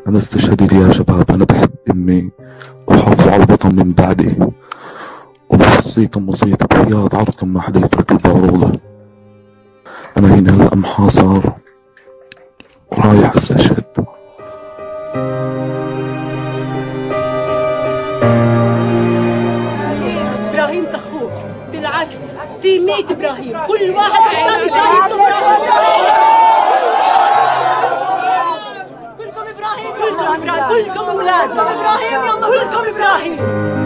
أنا استشهدت يا شباب، أنا بحب أمي وحافظ على الوطن من بعدي، وبوصيكم وصية بحياة عرضكم ما حدا يفرك البارولة. أنا هنا هلأ محاصر ورايح استشهد. إبراهيم تخوك بالعكس، في 100 إبراهيم، كل واحد يحتاج شهيد كلكم إبراهيم، كلكم إبراهيم، كلكم أولاد إبراهيم، كلكم إبراهيم.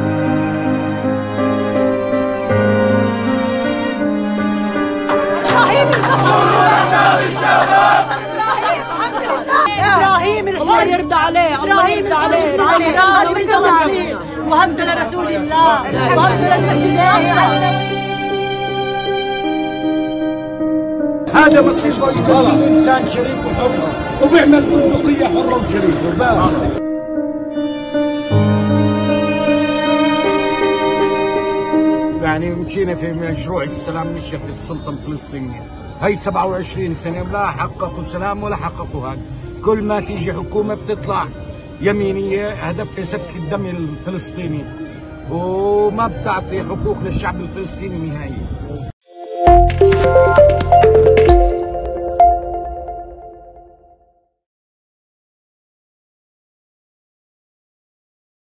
إبراهيم الله يرضى عليه، الله يرضى عليه، وهمت لرسول الله، وهمت للمسجد الأقصى. هذا بصير يكون إنسان شريف وحر وبيعمل بندقية حرة وشريفة. يعني مشينا في مشروع السلام مشي بالسلطة الفلسطينية، هي 27 سنة ولا حققوا سلام ولا حققوا هذا. كل ما تيجي حكومة بتطلع يمينية هدفها سفك الدم الفلسطيني، وما بتعطي حقوق للشعب الفلسطيني نهائيا.